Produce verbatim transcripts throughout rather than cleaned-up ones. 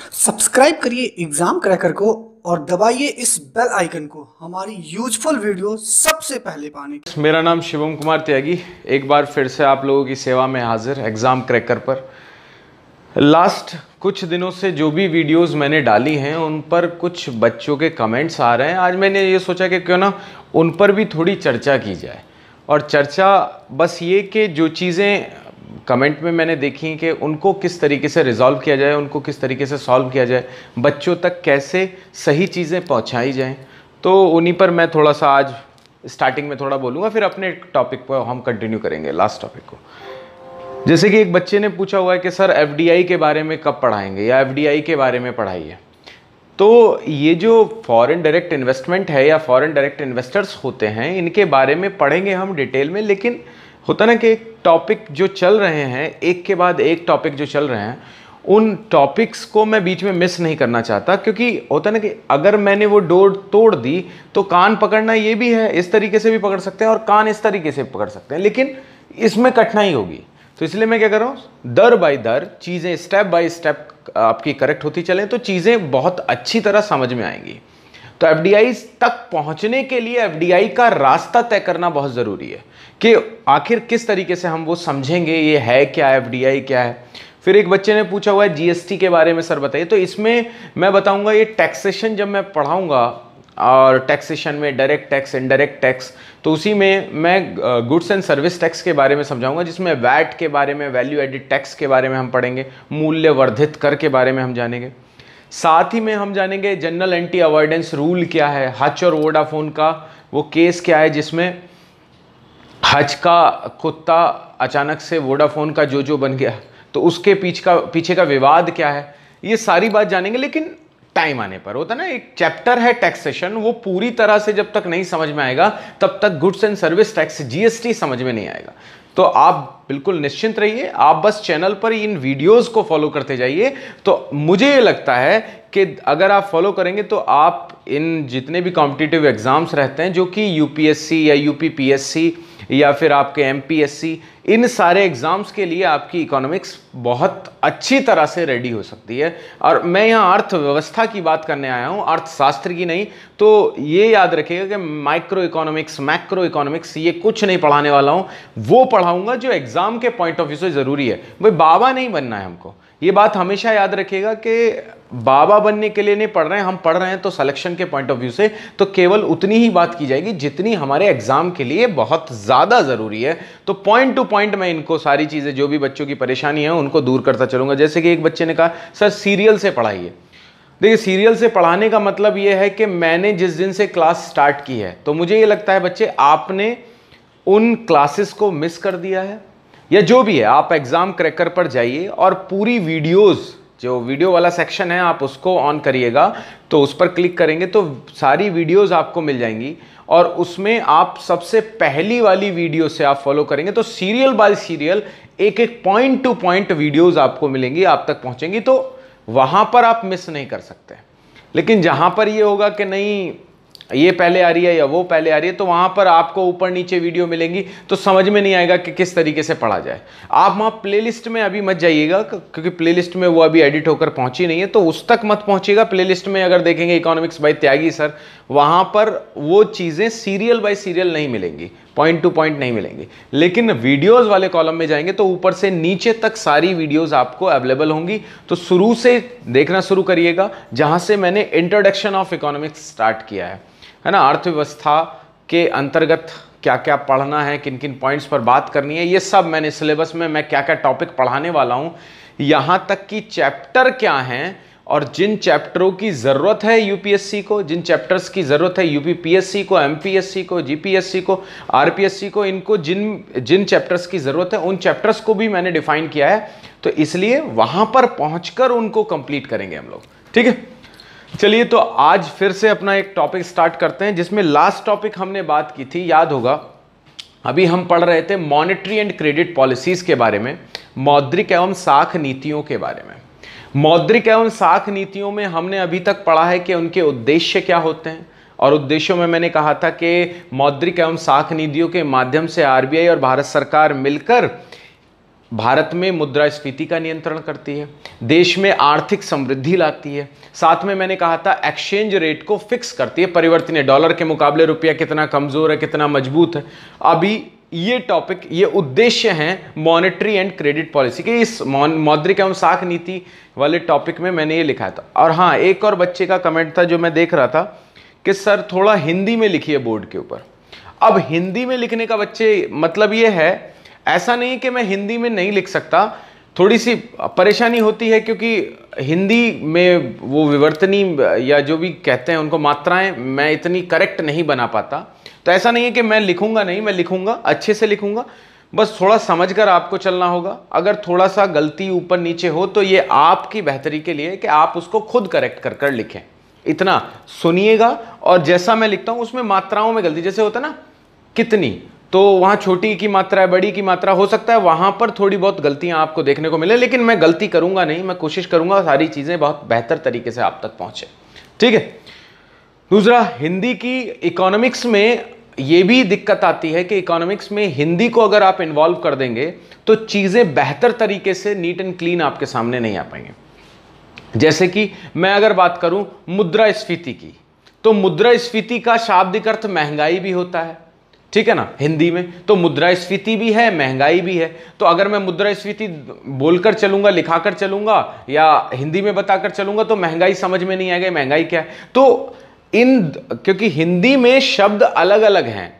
Subscribe करिए exam cracker को और दबाइए इस बेल आइकन को हमारी यूजफुल वीडियो सबसे पहले पाने के लिए। मेरा नाम शिवम कुमार त्यागी, एक बार फिर से आप लोगों की सेवा में हाजिर एग्ज़ाम क्रैकर पर। लास्ट कुछ दिनों से जो भी वीडियोस मैंने डाली हैं उन पर कुछ बच्चों के कमेंट्स आ रहे हैं। आज मैंने ये सोचा कि क्यों ना उन पर भी थोड़ी चर्चा की जाए। और चर्चा बस ये कि जो चीज़ें कमेंट में मैंने देखी कि उनको किस तरीके से रिजॉल्व किया जाए, उनको किस तरीके से सॉल्व किया जाए, बच्चों तक कैसे सही चीज़ें पहुंचाई जाएं, तो उन्हीं पर मैं थोड़ा सा आज स्टार्टिंग में थोड़ा बोलूँगा, फिर अपने टॉपिक पर हम कंटिन्यू करेंगे लास्ट टॉपिक को। जैसे कि एक बच्चे ने पूछा हुआ है कि सर एफडीआई के बारे में कब पढ़ाएंगे या एफडीआई के बारे में पढ़ाइए। तो ये जो फॉरेन डायरेक्ट इन्वेस्टमेंट है या फॉरेन डायरेक्ट इन्वेस्टर्स होते हैं, इनके बारे में पढ़ेंगे हम डिटेल में। लेकिन होता ना कि टॉपिक जो चल रहे हैं, एक के बाद एक टॉपिक जो चल रहे हैं, उन टॉपिक्स को मैं बीच में मिस नहीं करना चाहता। क्योंकि होता ना कि अगर मैंने वो डोर तोड़ दी तो कान पकड़ना ये भी है, इस तरीके से भी पकड़ सकते हैं और कान इस तरीके से पकड़ सकते हैं, लेकिन इसमें कठिनाई होगी। तो इसलिए मैं क्या कर रहा हूँ, दर बाय दर चीज़ें स्टेप बाय स्टेप आपकी करेक्ट होती चलें तो चीज़ें बहुत अच्छी तरह समझ में आएंगी। तो एफडीआई तक पहुंचने के लिए एफडीआई का रास्ता तय करना बहुत ज़रूरी है कि आखिर किस तरीके से हम वो समझेंगे, ये है क्या, एफडीआई क्या है। फिर एक बच्चे ने पूछा हुआ है जीएसटी के बारे में, सर बताइए। तो इसमें मैं बताऊंगा, ये टैक्सेशन जब मैं पढ़ाऊंगा और टैक्सेशन में डायरेक्ट टैक्स, इनडायरेक्ट टैक्स, तो उसी में मैं गुड्स एंड सर्विस टैक्स के बारे में समझाऊंगा, जिसमें वैट के बारे में, वैल्यू एडिड टैक्स के बारे में हम पढ़ेंगे, मूल्य वर्धित कर के बारे में हम जानेंगे। साथ ही में हम जानेंगे जनरल एंटी अवॉइडेंस रूल क्या है, हच और वोडाफोन का वो केस क्या है जिसमें हच का कुत्ता अचानक से वोडाफोन का जो जो बन गया, तो उसके पीछे का पीछे का विवाद क्या है, ये सारी बात जानेंगे। लेकिन टाइम आने पर होता ना, एक चैप्टर है टैक्सेशन, वो पूरी तरह से जब तक नहीं समझ में आएगा तब तक goods and service tax GST समझ में नहीं आएगा। तो आप बिल्कुल निश्चिंत रहिए, आप बस चैनल पर इन वीडियोस को फॉलो करते जाइए। तो मुझे ये लगता है कि अगर आप फॉलो करेंगे तो आप इन जितने भी कॉम्पिटिटिव एग्जाम्स रहते हैं, जो कि यूपीएससी या यूपीपीएससी या फिर आपके एमपीएससी, इन सारे एग्जाम्स के लिए आपकी इकोनॉमिक्स बहुत अच्छी तरह से रेडी हो सकती है। और मैं यहाँ अर्थव्यवस्था की बात करने आया हूँ, अर्थशास्त्र की नहीं। तो ये याद रखिएगा कि माइक्रो इकोनॉमिक्स, मैक्रो इकोनॉमिक्स ये कुछ नहीं पढ़ाने वाला हूँ, वो पढ़ाऊंगा जो एग्जाम के पॉइंट ऑफ व्यू से ज़रूरी है। भाई बाबा नहीं बनना है हमको, ये बात हमेशा याद रखिएगा कि बाबा बनने के लिए नहीं पढ़ रहे हैं हम, पढ़ रहे हैं तो सिलेक्शन के पॉइंट ऑफ व्यू से तो केवल उतनी ही बात की जाएगी जितनी हमारे एग्जाम के लिए बहुत ज़्यादा ज़रूरी है। तो पॉइंट टू पॉइंट मैं इनको सारी चीज़ें, जो भी बच्चों की परेशानी है उनको दूर करता चलूँगा। जैसे कि एक बच्चे ने कहा सर सीरियल से पढ़ाइए। देखिए, सीरियल से पढ़ाने का मतलब ये है कि मैंने जिस दिन से क्लास स्टार्ट की है, तो मुझे ये लगता है बच्चे आपने उन क्लासेस को मिस कर दिया है या जो भी है। आप एग्जाम क्रैकर पर जाइए और पूरी वीडियोस, जो वीडियो वाला सेक्शन है आप उसको ऑन करिएगा, तो उस पर क्लिक करेंगे तो सारी वीडियोस आपको मिल जाएंगी। और उसमें आप सबसे पहली वाली वीडियो से आप फॉलो करेंगे तो सीरियल बाय सीरियल एक एक पॉइंट टू पॉइंट वीडियोस आपको मिलेंगी, आप तक पहुंचेंगी, तो वहां पर आप मिस नहीं कर सकते। लेकिन जहां पर ये होगा कि नहीं ये पहले आ रही है या वो पहले आ रही है, तो वहां पर आपको ऊपर नीचे वीडियो मिलेंगी, तो समझ में नहीं आएगा कि किस तरीके से पढ़ा जाए। आप वहां प्लेलिस्ट में अभी मत जाइएगा, क्योंकि प्लेलिस्ट में वो अभी एडिट होकर पहुंची नहीं है, तो उस तक मत पहुंचिएगा। प्लेलिस्ट में अगर देखेंगे इकोनॉमिक्स बाय त्यागी सर, वहां पर वो चीजें सीरियल बाय सीरियल नहीं मिलेंगी, पॉइंट टू पॉइंट नहीं मिलेंगी। लेकिन वीडियोस वाले कॉलम में जाएंगे तो ऊपर से नीचे तक सारी वीडियोस आपको अवेलेबल होंगी। तो शुरू से देखना शुरू करिएगा, जहां से मैंने इंट्रोडक्शन ऑफ इकोनॉमिक्स स्टार्ट किया है है ना। अर्थव्यवस्था के अंतर्गत क्या क्या पढ़ना है, किन किन पॉइंट्स पर बात करनी है, ये सब मैंने सिलेबस में मैं क्या क्या टॉपिक पढ़ाने वाला हूँ, यहाँ तक कि चैप्टर क्या हैं और जिन चैप्टरों की ज़रूरत है यूपीएससी को, जिन चैप्टर्स की ज़रूरत है यूपीपीएससी को, एमपीएससी को, जीपीएससी को, आरपीएससी को, इनको जिन जिन चैप्टर्स की ज़रूरत है उन चैप्टर्स को भी मैंने डिफाइन किया है। तो इसलिए वहाँ पर पहुँचकर उनको कंप्लीट करेंगे हम लोग, ठीक है। चलिए, तो आज फिर से अपना एक टॉपिक स्टार्ट करते हैं, जिसमें लास्ट टॉपिक हमने बात की थी, याद होगा, अभी हम पढ़ रहे थे मॉनेटरी एंड क्रेडिट पॉलिसीज के बारे में, मौद्रिक एवं साख नीतियों के बारे में। मौद्रिक एवं साख नीतियों में हमने अभी तक पढ़ा है कि उनके उद्देश्य क्या होते हैं, और उद्देश्यों में मैंने कहा था कि मौद्रिक एवं साख नीतियों के माध्यम से आरबीआई और भारत सरकार मिलकर भारत में मुद्रास्फीति का नियंत्रण करती है, देश में आर्थिक समृद्धि लाती है, साथ में मैंने कहा था एक्सचेंज रेट को फिक्स करती है, परिवर्तनीय, डॉलर के मुकाबले रुपया कितना कमजोर है कितना मजबूत है। अभी ये टॉपिक, ये उद्देश्य हैं मॉनेटरी एंड क्रेडिट पॉलिसी के। इस मौद्रिक एवं साख नीति वाले टॉपिक में मैंने ये लिखा था। और हाँ, एक और बच्चे का कमेंट था जो मैं देख रहा था कि सर थोड़ा हिंदी में लिखिए बोर्ड के ऊपर। अब हिंदी में लिखने का बच्चे मतलब ये है, ऐसा नहीं कि मैं हिंदी में नहीं लिख सकता, थोड़ी सी परेशानी होती है क्योंकि हिंदी में वो विवर्तनी या जो भी कहते हैं उनको मात्राएं मैं इतनी करेक्ट नहीं बना पाता। तो ऐसा नहीं है कि मैं लिखूंगा नहीं, मैं लिखूंगा, अच्छे से लिखूंगा, बस थोड़ा समझकर आपको चलना होगा। अगर थोड़ा सा गलती ऊपर नीचे हो तो ये आपकी बेहतरी के लिए कि आप उसको खुद करेक्ट कर कर लिखें। इतना सुनिएगा, और जैसा मैं लिखता हूं उसमें मात्राओं में गलती, जैसे होता है ना कितनी, तो वहां छोटी की मात्रा है, बड़ी की मात्रा, हो सकता है वहां पर थोड़ी बहुत गलतियां आपको देखने को मिले, लेकिन मैं गलती करूंगा नहीं, मैं कोशिश करूंगा सारी चीजें बहुत बेहतर तरीके से आप तक पहुंचे। ठीक है। दूसरा, हिंदी की इकोनॉमिक्स में यह भी दिक्कत आती है कि इकोनॉमिक्स में हिंदी को अगर आप इन्वॉल्व कर देंगे तो चीजें बेहतर तरीके से नीट एंड क्लीन आपके सामने नहीं आ पाएंगे। जैसे कि मैं अगर बात करूं मुद्रास्फीति की, तो मुद्रास्फीति का शाब्दिक अर्थ महंगाई भी होता है, ठीक है ना, हिंदी में। तो मुद्रास्फीति भी है, महंगाई भी है। तो अगर मैं मुद्रास्फीति बोलकर चलूंगा, लिखाकर चलूंगा या हिंदी में बताकर चलूंगा तो महंगाई समझ में नहीं आएगा, महंगाई क्या है। तो इन, क्योंकि हिंदी में शब्द अलग अलग हैं,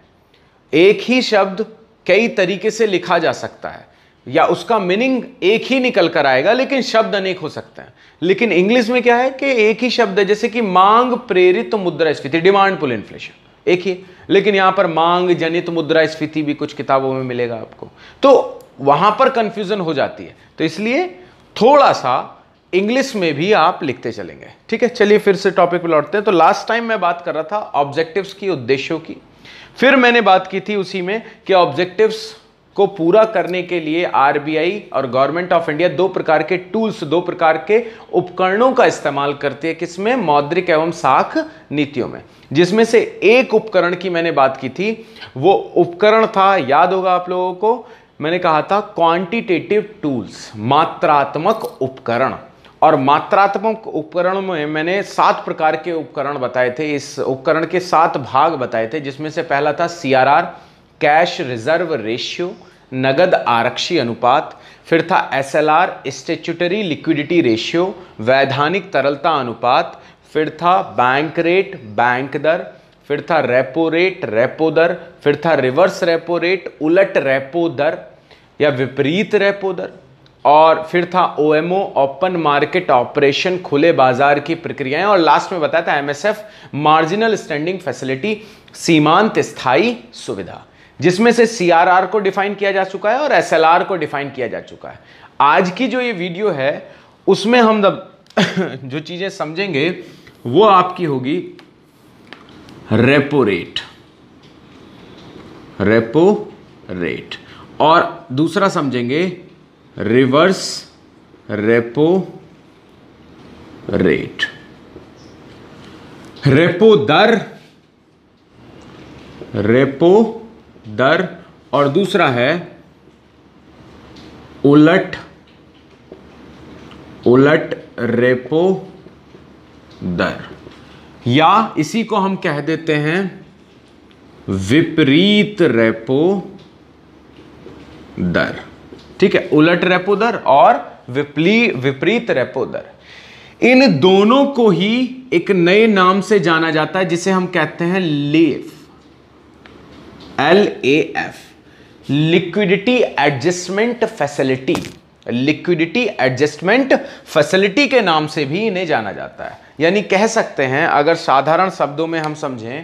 एक ही शब्द कई तरीके से लिखा जा सकता है या उसका मीनिंग एक ही निकल कर आएगा, लेकिन शब्द अनेक हो सकते हैं। लेकिन इंग्लिश में क्या है कि एक ही शब्द है, जैसे कि मांग प्रेरित मुद्रास्फीति, डिमांड पुल इन्फ्लेशन, एक ही, लेकिन यहां पर मांग जनित मुद्रास्फीति भी कुछ किताबों में मिलेगा आपको, तो वहां पर कंफ्यूजन हो जाती है। तो इसलिए थोड़ा सा इंग्लिश में भी आप लिखते चलेंगे। ठीक है, चलिए फिर से टॉपिक पे लौटते हैं। तो लास्ट टाइम मैं बात कर रहा था ऑब्जेक्टिव्स की, उद्देश्यों की। फिर मैंने बात की थी उसी में कि ऑब्जेक्टिव्स को पूरा करने के लिए आरबीआई और गवर्नमेंट ऑफ इंडिया दो प्रकार के टूल्स, दो प्रकार के उपकरणों का इस्तेमाल करती है। किसमें? मौद्रिक एवं साख नीतियों में। जिसमें से एक उपकरण की मैंने बात की थी, वो उपकरण था, याद होगा आप लोगों को, मैंने कहा था क्वांटिटेटिव टूल्स, मात्रात्मक उपकरण। और मात्रात्मक उपकरण में मैंने सात प्रकार के उपकरण बताए थे, इस उपकरण के सात भाग बताए थे, जिसमें से पहला था सीआरआर, कैश रिजर्व रेशियो, नगद आरक्षी अनुपात। फिर था एसएलआर, स्टैट्यूटरी लिक्विडिटी रेशियो, वैधानिक तरलता अनुपात। फिर था बैंक रेट, बैंक दर। फिर था रेपो रेट, रेपो दर। फिर था रिवर्स रेपो रेट, उलट रेपो दर या विपरीत रेपो दर। और फिर था ओएमओ, ओपन मार्केट ऑपरेशन, खुले बाजार की प्रक्रियाएं। और लास्ट में बताया था एमएसएफ, मार्जिनल स्टैंडिंग फैसिलिटी, सीमांत स्थायी सुविधा, जिसमें से सीआरआर को डिफाइन किया जा चुका है और एसएलआर को डिफाइन किया जा चुका है। आज की जो ये वीडियो है उसमें हम जो चीजें समझेंगे वो आपकी होगी रेपो रेट, रेपो रेट, और दूसरा समझेंगे रिवर्स रेपो रेट, रेपो दर, रेपो दर, और दूसरा है उलट, उलट रेपो दर, या इसी को हम कह देते हैं विपरीत रेपो दर। ठीक है, उलट रेपो दर और विपली विपरीत रेपो दर, इन दोनों को ही एक नए नाम से जाना जाता है जिसे हम कहते हैं LAF, L A F, liquidity adjustment facility, liquidity adjustment facility के नाम से भी इन्हें जाना जाता है। यानी कह सकते हैं, अगर साधारण शब्दों में हम समझें,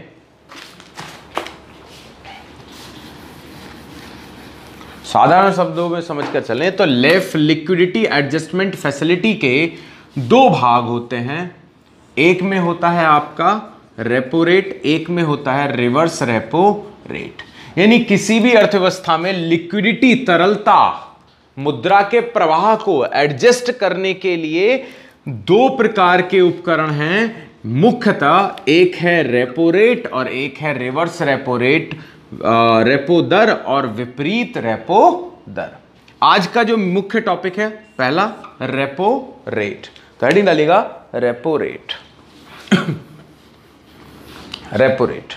साधारण शब्दों में समझकर चलें तो लेफ, लिक्विडिटी एडजस्टमेंट फैसिलिटी के दो भाग होते हैं। एक में होता है आपका रेपो रेट, एक में होता है रिवर्स रेपो रेट। यानी किसी भी अर्थव्यवस्था में लिक्विडिटी, तरलता, मुद्रा के प्रवाह को एडजस्ट करने के लिए दो प्रकार के उपकरण हैं मुख्यतः, एक है रेपो रेट और एक है रिवर्स रेपो रेट, रेपो दर और विपरीत रेपो दर। आज का जो मुख्य टॉपिक है पहला रेपो रेट, तो हेडिंग डालिएगा repo rate. Repo rate,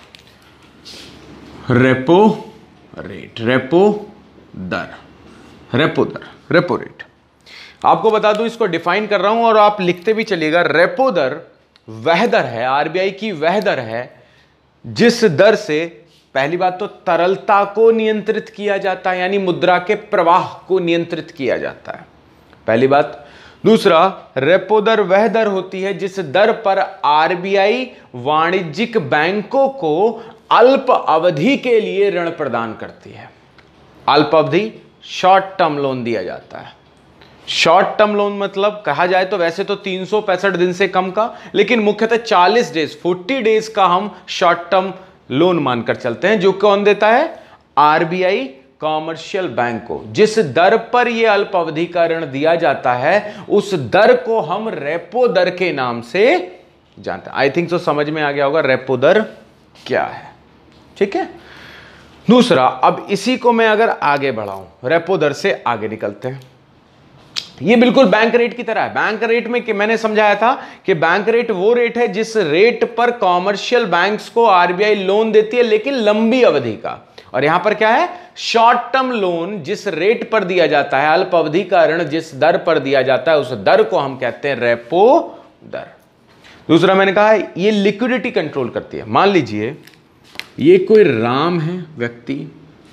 repo rate, repo दर, रेपो दर, रेपो रेट। आपको बता दूं, इसको डिफाइन कर रहा हूं और आप लिखते भी चलिएगा। रेपो दर वह दर है, आरबीआई की वह दर है जिस दर से पहली बात तो तरलता को नियंत्रित किया जाता है, यानी मुद्रा के प्रवाह को नियंत्रित किया जाता है, पहली बात। दूसरा, रेपो दर वह दर होती है जिस दर पर आरबीआई वाणिज्यिक बैंकों को अल्प अवधि के लिए ऋण प्रदान करती है। अल्प अवधि शॉर्ट टर्म लोन दिया जाता है। शॉर्ट टर्म लोन मतलब कहा जाए तो वैसे तो तीन सौ पैंसठ दिन से कम का, लेकिन मुख्यतः चालीस डेज चालीस डेज का हम शॉर्ट टर्म लोन मानकर चलते हैं, जो कौन देता है? आरबीआई कॉमर्शियल बैंक को। जिस दर पर यह अल्प अवधि का ऋण दिया जाता है उस दर को हम रेपो दर के नाम से जानते हैं। आई थिंक सो समझ में आ गया होगा रेपो दर क्या है, ठीक है। दूसरा, अब इसी को मैं अगर आगे बढ़ाऊं, रेपो दर से आगे निकलते हैं। ये बिल्कुल बैंक रेट की तरह है। बैंक रेट में कि मैंने समझाया था कि बैंक रेट वो रेट है जिस रेट पर कॉमर्शियल बैंक्स को आरबीआई लोन देती है, लेकिन लंबी अवधि का। और यहां पर क्या है? शॉर्ट टर्म लोन जिस रेट पर दिया जाता है, अल्प अवधि का ऋण जिस दर पर दिया जाता है, उस दर को हम कहते हैं रेपो दर। दूसरा मैंने कहा ये लिक्विडिटी कंट्रोल करती है। मान लीजिए ये कोई राम है व्यक्ति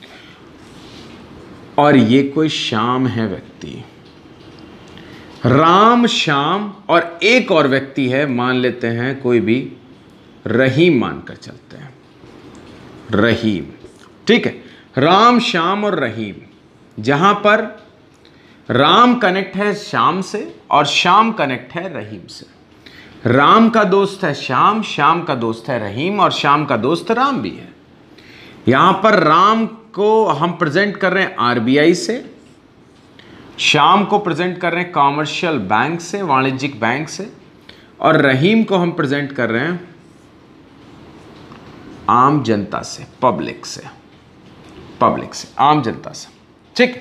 और ये कोई श्याम है व्यक्ति। राम, श्याम और एक और व्यक्ति है, मान लेते हैं कोई भी रहीम मानकर चलते हैं, रहीम, ठीक है। राम, श्याम और रहीम, जहां पर राम कनेक्ट है श्याम से और श्याम कनेक्ट है रहीम से। राम का दोस्त है श्याम, श्याम का दोस्त है रहीम और श्याम का दोस्त राम भी है। यहां पर राम को हम प्रेजेंट कर रहे हैं आरबीआई से, श्याम को प्रेजेंट कर रहे हैं कॉमर्शियल बैंक से, वाणिज्यिक बैंक से, और रहीम को हम प्रेजेंट कर रहे हैं आम जनता से, पब्लिक से, पब्लिक से, आम जनता से, ठीक।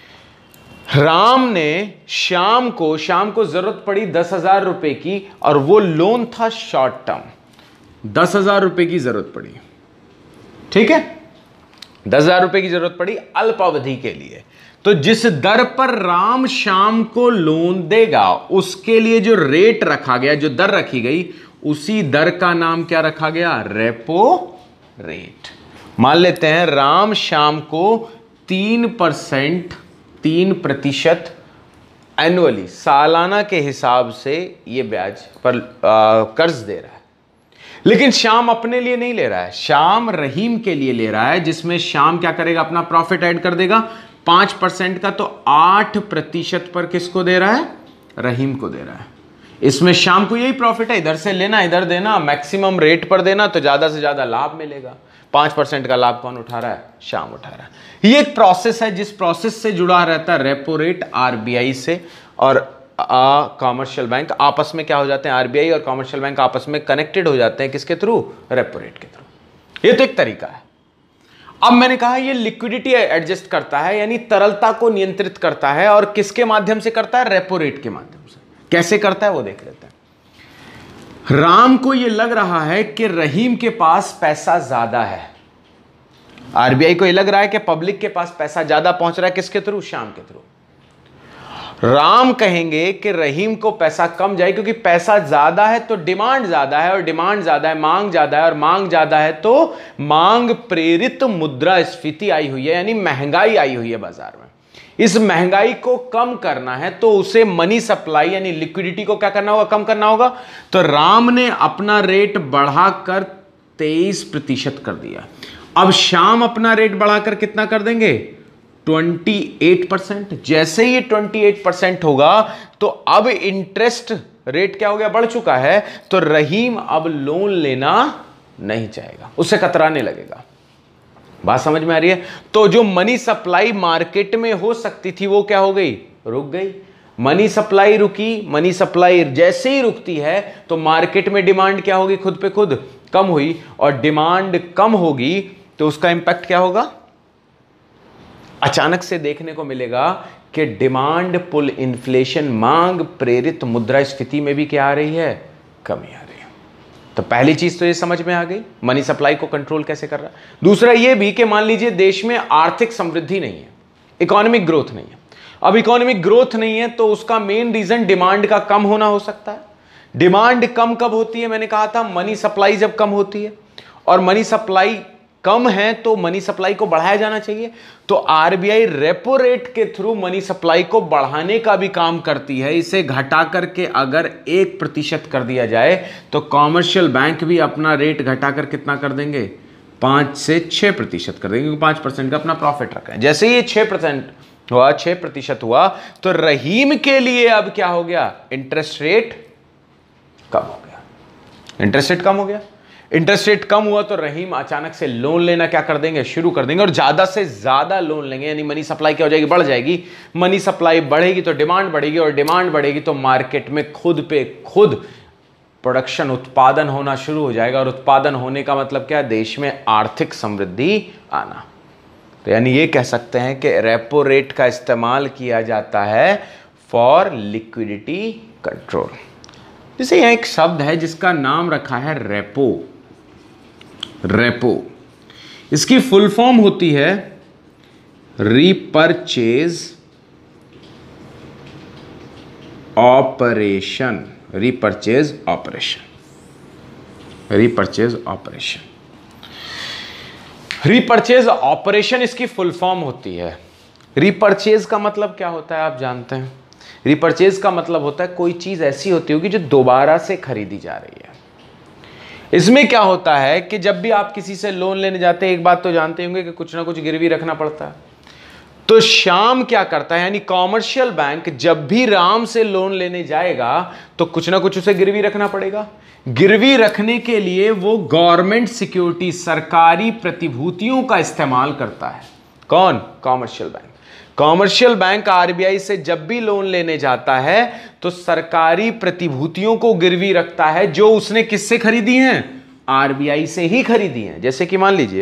राम ने श्याम को, श्याम को जरूरत पड़ी दस हजार रुपए की और वो लोन था शॉर्ट टर्म, दस हजार रुपए की जरूरत पड़ी, ठीक है। दस हजार रुपए की जरूरत पड़ी अल्प अवधि के लिए। तो जिस दर पर राम श्याम को लोन देगा उसके लिए जो रेट रखा गया, जो दर रखी गई, उसी दर का नाम क्या रखा गया? Repo rate. मान लेते हैं राम श्याम को तीन परसेंट तीन प्रतिशत एनुअली, सालाना के हिसाब से ये ब्याज पर आ, कर्ज दे रहा है। लेकिन श्याम अपने लिए नहीं ले रहा है, श्याम रहीम के लिए ले रहा है, जिसमें श्याम क्या करेगा? अपना प्रॉफिट ऐड कर देगा पांच परसेंट का, तो आठ प्रतिशत पर किसको दे रहा है? रहीम को दे रहा है। इसमें श्याम को यही प्रॉफिट है, इधर से लेना इधर देना, मैक्सिमम रेट पर देना, तो ज्यादा से ज्यादा लाभ मिलेगा। पांच परसेंट का लाभ कौन उठा रहा है? श्याम उठा रहा है। ये एक प्रोसेस है जिस प्रोसेस से जुड़ा रहता है रेपो रेट आरबीआई से, और कॉमर्शियल बैंक आपस में क्या हो जाते हैं? आरबीआई और कॉमर्शियल बैंक आपस में कनेक्टेड हो जाते हैं, किसके थ्रू? रेपो रेट के थ्रू। ये तो एक तरीका है। अब मैंने कहा ये लिक्विडिटी एडजस्ट करता है, यानी तरलता को नियंत्रित करता है, और किसके माध्यम से करता है? रेपो रेट के माध्यम से। कैसे करता है वो देख लेते हैं। राम को ये लग रहा है कि रहीम के पास पैसा ज्यादा है, आरबीआई को ये लग रहा है कि पब्लिक के पास पैसा ज्यादा पहुंच रहा है, किसके थ्रू? श्याम के थ्रू। राम कहेंगे कि रहीम को पैसा कम जाए, क्योंकि पैसा ज्यादा है तो डिमांड ज्यादा है, और डिमांड ज्यादा है मांग ज्यादा है, और मांग ज्यादा है तो मांग प्रेरित मुद्रास्फीति आई हुई है, यानी महंगाई आई हुई है बाजार में। इस महंगाई को कम करना है तो उसे मनी सप्लाई यानी लिक्विडिटी को क्या करना होगा? कम करना होगा। तो राम ने अपना रेट बढ़ाकर तेईस प्रतिशत कर दिया। अब श्याम अपना रेट बढ़ाकर कितना कर देंगे? अट्ठाईस परसेंट। जैसे ही अट्ठाईस परसेंट होगा तो अब इंटरेस्ट रेट क्या हो गया? बढ़ चुका है। तो रहीम अब लोन लेना नहीं चाहेगा, उससे कतराने लगेगा। बात समझ में आ रही है? तो जो मनी सप्लाई मार्केट में हो सकती थी वो क्या हो गई? रुक गई। मनी सप्लाई रुकी, मनी सप्लाई जैसे ही रुकती है तो मार्केट में डिमांड क्या होगी? खुद पे खुद कम हुई, और डिमांड कम होगी तो उसका इंपैक्ट क्या होगा? अचानक से देखने को मिलेगा कि डिमांड पुल इन्फ्लेशन, मांग प्रेरित मुद्रास्फीति में भी क्या आ रही है, कमी आ रही है। तो पहली चीज तो ये समझ में आ गई, मनी सप्लाई को कंट्रोल कैसे कर रहा है। दूसरा ये भी कि मान लीजिए देश में आर्थिक समृद्धि नहीं है, इकोनॉमिक ग्रोथ नहीं है। अब इकोनॉमिक ग्रोथ नहीं है तो उसका मेन रीजन डिमांड का कम होना हो सकता है। डिमांड कम कब होती है, मैंने कहा था मनी सप्लाई जब कम होती है, और मनी सप्लाई कम है तो मनी सप्लाई को बढ़ाया जाना चाहिए। तो आरबीआई रेपो रेट के थ्रू मनी सप्लाई को बढ़ाने का भी काम करती है। इसे घटा करके अगर एक प्रतिशत कर दिया जाए तो कॉमर्शियल बैंक भी अपना रेट घटाकर कितना कर देंगे, पांच से छह प्रतिशत कर देंगे, क्योंकि पांच परसेंट का अपना प्रॉफिट रखा है। जैसे ये छह परसेंट हुआ, छह प्रतिशत हुआ, तो रहीम के लिए अब क्या हो गया, इंटरेस्ट रेट कम हो गया। इंटरेस्ट रेट कम हो गया, इंटरेस्ट रेट कम हुआ तो रहीम अचानक से लोन लेना क्या कर देंगे, शुरू कर देंगे, और ज्यादा से ज्यादा लोन लेंगे। यानी मनी सप्लाई क्या हो जाएगी, बढ़ जाएगी। मनी सप्लाई बढ़ेगी तो डिमांड बढ़ेगी, और डिमांड बढ़ेगी तो मार्केट में खुद पे खुद प्रोडक्शन, उत्पादन होना शुरू हो जाएगा। और उत्पादन होने का मतलब क्या, देश में आर्थिक समृद्धि आना। तो यानी ये कह सकते हैं कि रेपो रेट का इस्तेमाल किया जाता है फॉर लिक्विडिटी कंट्रोल। जैसे यह एक शब्द है जिसका नाम रखा है रेपो। रेपो, इसकी फुल फॉर्म होती है repurchase operation. Repurchase operation, repurchase operation, repurchase operation इसकी फुल फॉर्म होती है। रीपरचेज का मतलब क्या होता है आप जानते हैं। रीपरचेज का मतलब होता है कोई चीज ऐसी होती होगी जो दोबारा से खरीदी जा रही है। इसमें क्या होता है कि जब भी आप किसी से लोन लेने जाते हैं, एक बात तो जानते होंगे कि कुछ ना कुछ गिरवी रखना पड़ता है। तो श्याम क्या करता है, यानी कॉमर्शियल बैंक जब भी राम से लोन लेने जाएगा तो कुछ ना कुछ उसे गिरवी रखना पड़ेगा। गिरवी रखने के लिए वो गवर्नमेंट सिक्योरिटी, सरकारी प्रतिभूतियों का इस्तेमाल करता है। कौन, commercial bank. Commercial bank RBI से जब भी लोन लेने जाता है तो सरकारी प्रतिभूतियों को गिरवी रखता है, जो उसने किससे खरीदी हैं, आरबीआई से ही खरीदी हैं। जैसे कि मान लीजिए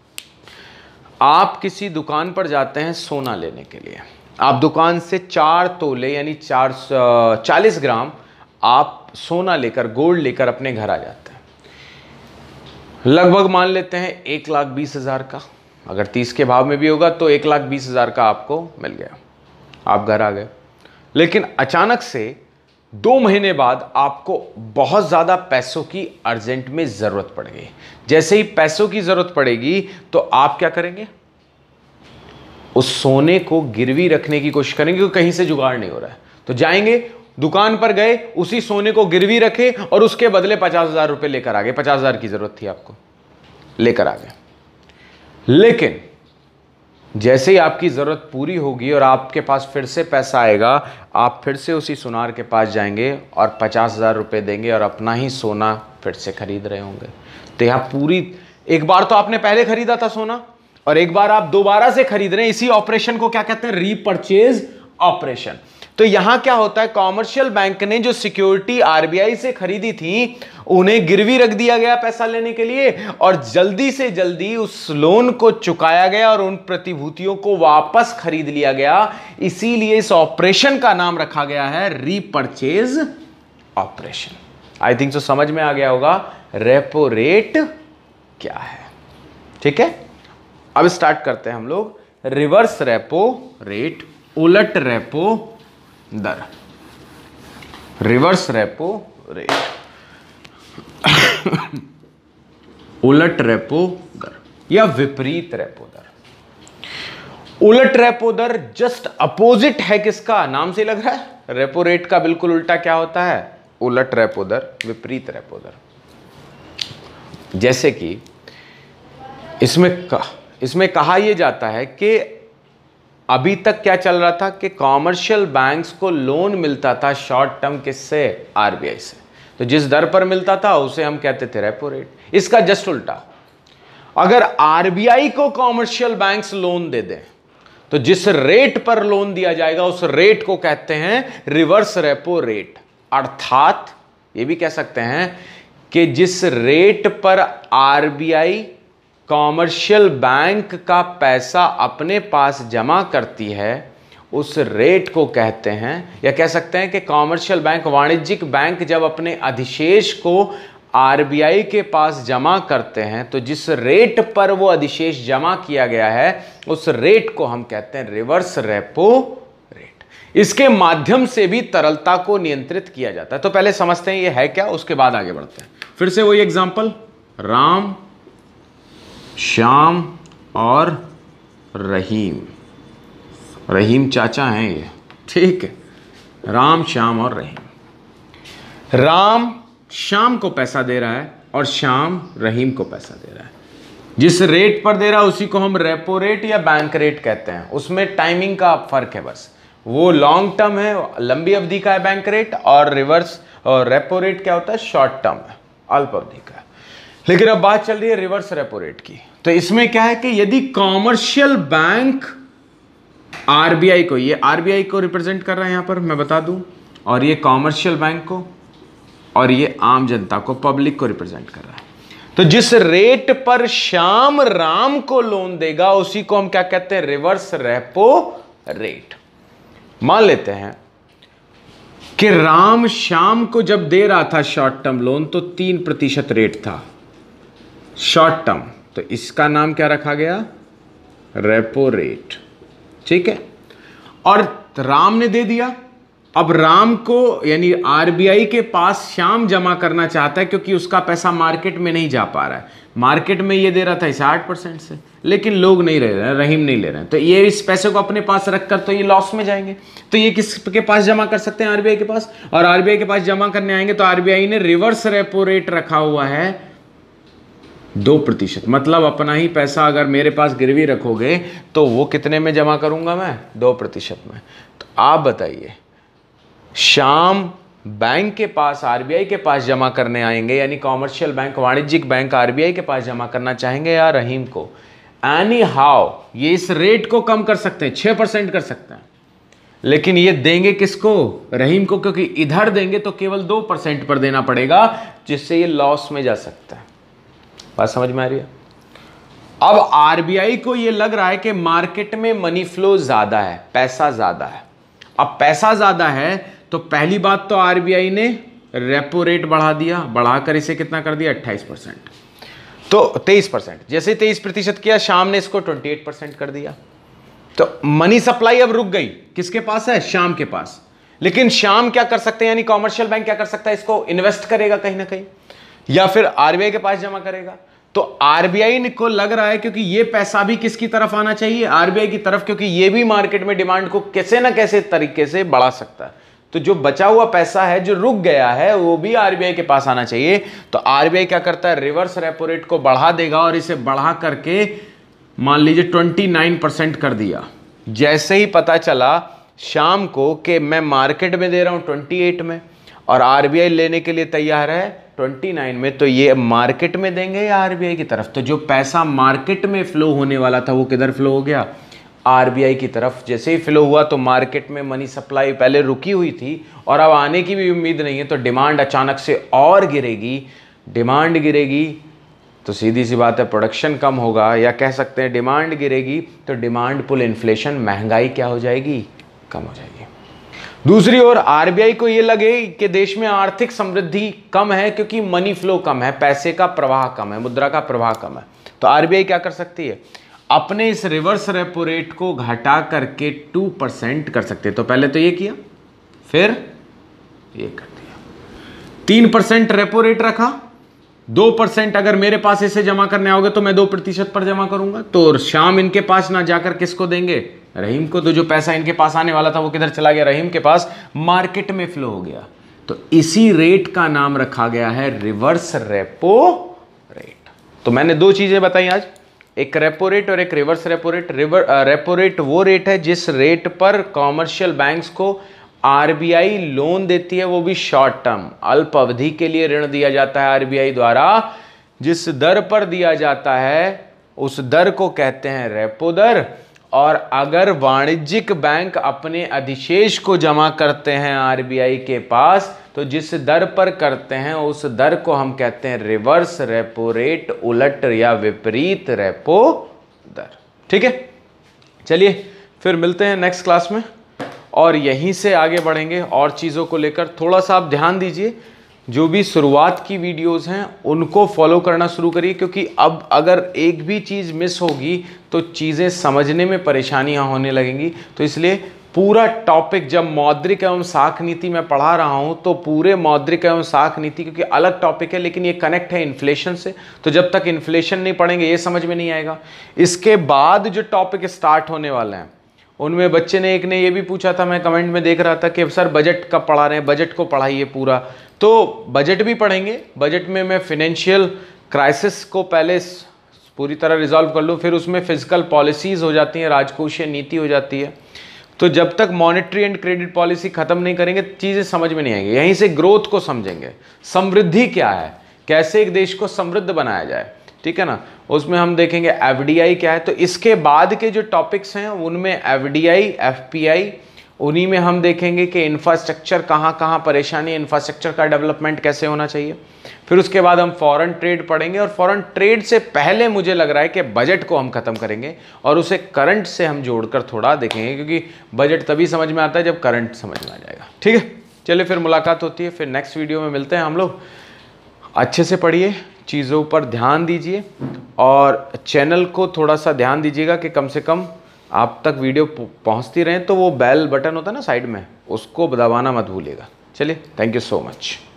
आप किसी दुकान पर जाते हैं सोना लेने के लिए, आप दुकान से चार तोले यानी चार चालीस ग्राम आप सोना लेकर, गोल्ड लेकर अपने घर आ जाते हैं। लगभग मान लेते हैं एक लाख बीस हजार का, अगर तीस के भाव में भी होगा तो एक लाख बीस हजार का आपको मिल गया, आप घर आ गए। लेकिन अचानक से दो महीने बाद आपको बहुत ज़्यादा पैसों की अर्जेंट में ज़रूरत पड़ गई। जैसे ही पैसों की ज़रूरत पड़ेगी तो आप क्या करेंगे, उस सोने को गिरवी रखने की कोशिश करेंगे, क्योंकि कहीं से जुगाड़ नहीं हो रहा है। तो जाएंगे दुकान पर, गए, उसी सोने को गिरवी रखे और उसके बदले पचास हजार रुपये लेकर आ गए। पचास हजार की ज़रूरत थी आपको, लेकर आ गए। लेकिन जैसे ही आपकी ज़रूरत पूरी होगी और आपके पास फिर से पैसा आएगा, आप फिर से उसी सुनार के पास जाएंगे और पचास हज़ार रुपये देंगे और अपना ही सोना फिर से खरीद रहे होंगे। तो यहाँ पूरी, एक बार तो आपने पहले खरीदा था सोना और एक बार आप दोबारा से खरीद रहे हैं। इसी ऑपरेशन को क्या कहते हैं, रीपरचेज ऑपरेशन। तो यहां क्या होता है, कॉमर्शियल बैंक ने जो सिक्योरिटी आरबीआई से खरीदी थी उन्हें गिरवी रख दिया गया पैसा लेने के लिए, और जल्दी से जल्दी उस लोन को चुकाया गया और उन प्रतिभूतियों को वापस खरीद लिया गया। इसीलिए इस ऑपरेशन का नाम रखा गया है repurchase operation. I think so समझ में आ गया होगा रेपो रेट क्या है। ठीक है, अब स्टार्ट करते हैं हम लोग। रिवर्स रेपो रेट, उलट रेपो दर, रिवर्स रेपो रेट, उलट रेपो दर या विपरीत रेपो दर। उलट रेपो दर जस्ट अपोजिट है किसका, नाम से लग रहा है। रेपो रेट का बिल्कुल उल्टा क्या होता है, उलट रेपो दर, विपरीत रेपो दर। जैसे कि इसमें कहा, इसमें कहा यह जाता है कि अभी तक क्या चल रहा था कि कॉमर्शियल बैंक्स को लोन मिलता था शॉर्ट टर्म, किससे, आरबीआई से। तो जिस दर पर मिलता था उसे हम कहते थे रेपो रेट। इसका जस्ट उल्टा, अगर आरबीआई को कॉमर्शियल बैंक्स लोन दे दें तो जिस रेट पर लोन दिया जाएगा उस रेट को कहते हैं रिवर्स रेपो रेट। अर्थात ये भी कह सकते हैं कि जिस रेट पर आरबीआई कॉमर्शियल बैंक का पैसा अपने पास जमा करती है उस रेट को कहते हैं, या कह सकते हैं कि कॉमर्शियल बैंक, वाणिज्यिक बैंक जब अपने अधिशेष को आरबीआई के पास जमा करते हैं तो जिस रेट पर वो अधिशेष जमा किया गया है उस रेट को हम कहते हैं रिवर्स रेपो रेट। इसके माध्यम से भी तरलता को नियंत्रित किया जाता है। तो पहले समझते हैं ये है क्या, उसके बाद आगे बढ़ते हैं। फिर से वही एग्जांपल, राम, श्याम और रहीम। रहीम चाचा हैं ये, ठीक है। राम, श्याम और रहीम। राम श्याम को पैसा दे रहा है और श्याम रहीम को पैसा दे रहा है। जिस रेट पर दे रहा है उसी को हम रेपो रेट या बैंक रेट कहते हैं। उसमें टाइमिंग का फर्क है बस, वो लॉन्ग टर्म है, लंबी अवधि का है बैंक रेट, और रिवर्स और रेपो रेट क्या होता है, शॉर्ट टर्म है, अल्प अवधि का। लेकिन अब बात चल रही है रिवर्स रेपो रेट की। तो इसमें क्या है कि यदि कॉमर्शियल बैंक आरबीआई को, ये आरबीआई को रिप्रेजेंट कर रहा है यहां पर मैं बता दूं, और ये कॉमर्शियल बैंक को, और ये आम जनता को, पब्लिक को रिप्रेजेंट कर रहा है। तो जिस रेट पर श्याम राम को लोन देगा उसी को हम क्या कहते हैं, रिवर्स रेपो रेट। मान लेते हैं कि राम श्याम को जब दे रहा था शॉर्ट टर्म लोन तो तीन प्रतिशत रेट था शॉर्ट टर्म, तो इसका नाम क्या रखा गया, रेपो रेट, ठीक है। और राम ने दे दिया, अब राम को यानी आरबीआई के पास श्याम जमा करना चाहता है क्योंकि उसका पैसा मार्केट में नहीं जा पा रहा है। मार्केट में ये दे रहा था इसे आठ परसेंट से, लेकिन लोग नहीं ले रहे हैं, रहीम नहीं ले रहे हैं, तो ये इस पैसे को अपने पास रखकर तो ये लॉस में जाएंगे। तो ये किसके पास जमा कर सकते हैं, आरबीआई के पास, और आरबीआई के पास जमा करने आएंगे तो आरबीआई ने रिवर्स रेपो रेट रखा हुआ है दो प्रतिशत। मतलब अपना ही पैसा अगर मेरे पास गिरवी रखोगे तो वो कितने में जमा करूंगा मैं, दो प्रतिशत में। तो आप बताइए, श्याम बैंक के पास आरबीआई के पास जमा करने आएंगे, यानी कॉमर्शियल बैंक, वाणिज्यिक बैंक आरबीआई के पास जमा करना चाहेंगे या रहीम को। एनी हाउ ये इस रेट को कम कर सकते हैं, छह परसेंट कर सकते हैं, लेकिन ये देंगे किसको, रहीम को, क्योंकि इधर देंगे तो केवल दो परसेंट पर देना पड़ेगा, जिससे ये लॉस में जा सकता है। बात समझ में आ रही है। अब आरबीआई को ये लग रहा है कि मार्केट में मनी फ्लो ज्यादा है, पैसा ज्यादा है। अब पैसा ज्यादा है तो पहली बात तो आरबीआई ने रेपो रेट बढ़ा दिया, बढ़ाकर इसे कितना कर दिया, अट्ठाईस परसेंट, तो तेईस परसेंट। जैसे तेईस प्रतिशत किया, शाम ने इसको अट्ठाईस परसेंट कर दिया। तो मनी सप्लाई अब रुक गई, किसके पास है, शाम के पास। लेकिन शाम क्या कर सकते हैं, यानी कॉमर्शियल बैंक क्या कर सकता है, इसको इन्वेस्ट करेगा कहीं ना कहीं, या फिर आरबीआई के पास जमा करेगा। तो आरबीआई को लग रहा है क्योंकि ये पैसा भी किसकी तरफ आना चाहिए, आरबीआई की तरफ, क्योंकि ये भी मार्केट में डिमांड को कैसे ना कैसे तरीके से बढ़ा सकता है। तो जो बचा हुआ पैसा है जो रुक गया है वो भी आरबीआई के पास आना चाहिए। तो आरबीआई क्या करता है, रिवर्स रेपो रेट को बढ़ा देगा और इसे बढ़ा करके मान लीजिए उनतीस परसेंट कर दिया। जैसे ही पता चला शाम को कि मैं मार्केट में दे रहा हूं अट्ठाईस में और आरबीआई लेने के लिए तैयार है उनतीस में, तो ये मार्केट में देंगे या आरबीआई की तरफ। तो जो पैसा मार्केट में फ्लो होने वाला था वो किधर फ्लो हो गया, आरबीआई की तरफ। जैसे ही फ्लो हुआ तो मार्केट में मनी सप्लाई पहले रुकी हुई थी और अब आने की भी उम्मीद नहीं है, तो डिमांड अचानक से और गिरेगी। डिमांड गिरेगी तो सीधी सी बात है प्रोडक्शन कम होगा, या कह सकते हैं डिमांड गिरेगी तो डिमांड पुल इन्फ्लेशन, महंगाई क्या हो जाएगी, कम हो जाएगी। दूसरी ओर आरबीआई को यह लगे कि देश में आर्थिक समृद्धि कम है क्योंकि मनी फ्लो कम है, पैसे का प्रवाह कम है, मुद्रा का प्रवाह कम है, तो आरबीआई क्या कर सकती है, अपने इस रिवर्स रेपो रेट को घटा करके टू परसेंट कर सकते हैं। तो पहले तो ये किया, फिर ये कर दिया, तीन परसेंट रेपो रेट रखा, दो परसेंट अगर मेरे पास इसे जमा करने आओगे तो मैं दो प्रतिशत पर जमा करूंगा। तो शाम इनके पास ना जाकर किसको देंगे, रहीम को। तो जो पैसा इनके पास आने वाला था वो किधर चला गया, रहीम के पास, मार्केट में फ्लो हो गया। तो इसी रेट का नाम रखा गया है रिवर्स रेपो रेट। तो मैंने दो चीजें बताई आज, एक रेपो रेट और एक reverse repo rate. Reverse repo rate वो रेट है जिस रेट पर कॉमर्शियल बैंक्स को आरबीआई लोन देती है, वो भी शॉर्ट टर्म, अल्प अवधि के लिए ऋण दिया जाता है आरबीआई द्वारा। जिस दर पर दिया जाता है उस दर को कहते हैं रेपो दर, और अगर वाणिज्यिक बैंक अपने अधिशेष को जमा करते हैं आरबीआई के पास तो जिस दर पर करते हैं उस दर को हम कहते हैं रिवर्स रेपो रेट, उलट या विपरीत रेपो दर। ठीक है, चलिए फिर मिलते हैं नेक्स्ट क्लास में और यहीं से आगे बढ़ेंगे और चीज़ों को लेकर। थोड़ा सा आप ध्यान दीजिए, जो भी शुरुआत की वीडियोस हैं उनको फॉलो करना शुरू करिए, क्योंकि अब अगर एक भी चीज़ मिस होगी तो चीज़ें समझने में परेशानियां होने लगेंगी। तो इसलिए पूरा टॉपिक, जब मौद्रिक एवं साख नीति मैं पढ़ा रहा हूं तो पूरे मौद्रिक एवं साख नीति, क्योंकि अलग टॉपिक है लेकिन ये कनेक्ट है इन्फ्लेशन से, तो जब तक इन्फ्लेशन नहीं पढ़ेंगे ये समझ में नहीं आएगा। इसके बाद जो टॉपिक स्टार्ट होने वाले हैं उनमें बच्चे ने एक ने ये भी पूछा था, मैं कमेंट में देख रहा था कि सर बजट कब पढ़ा रहे हैं, बजट को पढ़ाइए पूरा। तो बजट भी पढ़ेंगे। बजट में मैं फिनेंशियल क्राइसिस को पहले पूरी तरह रिजॉल्व कर लूँ, फिर उसमें फिजिकल पॉलिसीज़ हो जाती हैं, राजकोषीय नीति हो जाती है। तो जब तक मॉनेटरी एंड क्रेडिट पॉलिसी खत्म नहीं करेंगे चीज़ें समझ में नहीं आएंगी। यहीं से ग्रोथ को समझेंगे, समृद्धि क्या है, कैसे एक देश को समृद्ध बनाया जाए, ठीक है ना। उसमें हम देखेंगे एफडीआई क्या है। तो इसके बाद के जो टॉपिक्स हैं उनमें एफडीआई, एफपीआई, उन्हीं में हम देखेंगे कि इंफ्रास्ट्रक्चर कहाँ कहाँ परेशानी है, इंफ्रास्ट्रक्चर का डेवलपमेंट कैसे होना चाहिए। फिर उसके बाद हम फॉरेन ट्रेड पढ़ेंगे और फॉरेन ट्रेड से पहले मुझे लग रहा है कि बजट को हम खत्म करेंगे और उसे करंट से हम जोड़कर थोड़ा देखेंगे, क्योंकि बजट तभी समझ में आता है जब करंट समझ में आ जाएगा। ठीक है, चलिए फिर मुलाकात होती है, फिर नेक्स्ट वीडियो में मिलते हैं हम लोग। अच्छे से पढ़िए, चीज़ों पर ध्यान दीजिए और चैनल को थोड़ा सा ध्यान दीजिएगा कि कम से कम आप तक वीडियो पहुंचती रहें। तो वो बेल बटन होता है ना साइड में, उसको दबाना मत भूलिएगा। चलिए, थैंक यू सो मच।